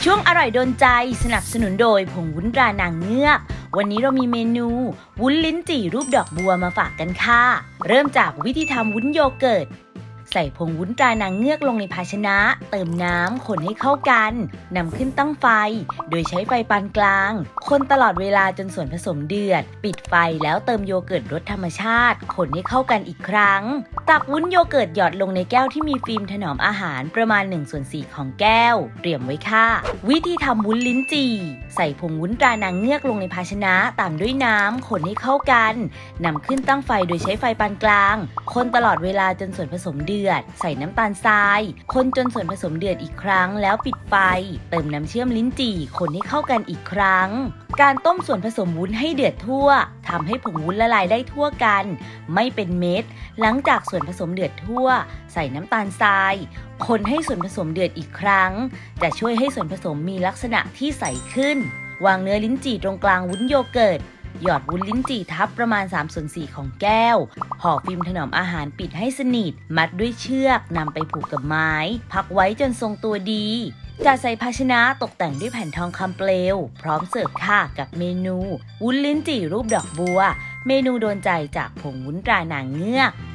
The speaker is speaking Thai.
ช่วงอร่อยโดนใจสนับสนุนโดยผงวุ้นตรานางเงือกวันนี้เรามีเมนูวุ้นลิ้นจี่รูปดอกบัวมาฝากกันค่ะเริ่มจากวิธีทำวุ้นโยเกิร์ตใส่ผงวุ้นตรานางเงือกลงในภาชนะเติมน้ำคนให้เข้ากันนำขึ้นตั้งไฟโดยใช้ไฟปานกลางคนตลอดเวลาจนส่วนผสมเดือดปิดไฟแล้วเติมโยเกิร์ตรสธรรมชาติคนให้เข้ากันอีกครั้งตักวุ้นโยเกิร์ตหยอดลงในแก้วที่มีฟิล์มถนอมอาหารประมาณ1/4ของแก้วเตรียมไว้ค่ะวิธีทำวุ้นลิ้นจี่ใส่ผงวุ้นตรานางเงือกลงในภาชนะตามด้วยน้ำคนให้เข้ากันนำขึ้นตั้งไฟโดยใช้ไฟปานกลางคนตลอดเวลาจนส่วนผสมเดือดใส่น้ำตาลทรายคนจนส่วนผสมเดือดอีกครั้งแล้วปิดไฟเติมน้ำเชื่อมลิ้นจี่คนให้เข้ากันอีกครั้งการต้มส่วนผสมวุ้นให้เดือดทั่วทำให้ผงวุ้นละลายได้ทั่วกันไม่เป็นเม็ดหลังจากส่วนผสมเดือดทั่วใส่น้ำตาลทรายคนให้ส่วนผสมเดือดอีกครั้งจะช่วยให้ส่วนผสมมีลักษณะที่ใสขึ้นวางเนื้อลิ้นจี่ตรงกลางวุ้นโยเกิร์ตหยอดวุ้นลิ้นจี่ทับประมาณ3/4ของแก้วห่อฟิล์มถนอมอาหารปิดให้สนิทมัดด้วยเชือกนำไปผูกกับไม้พักไว้จนทรงตัวดีจัดใส่ภาชนะตกแต่งด้วยแผ่นทองคำเปลวพร้อมเสิร์ฟค่ะกับเมนูวุ้นลิ้นจี่รูปดอกบัวเมนูโดนใจจากผงวุ้นตรานางเงือก